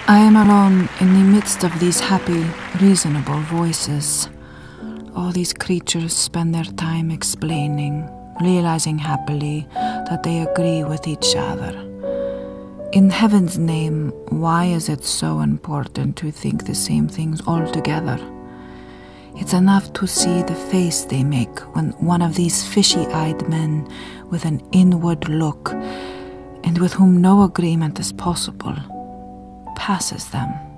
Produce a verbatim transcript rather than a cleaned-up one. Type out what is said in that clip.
I am alone in the midst of these happy, reasonable voices. All these creatures spend their time explaining, realizing happily that they agree with each other. In heaven's name, why is it so important to think the same things all together? It's enough to see the face they make when one of these fishy-eyed men with an inward look, and with whom no agreement is possible, passes them.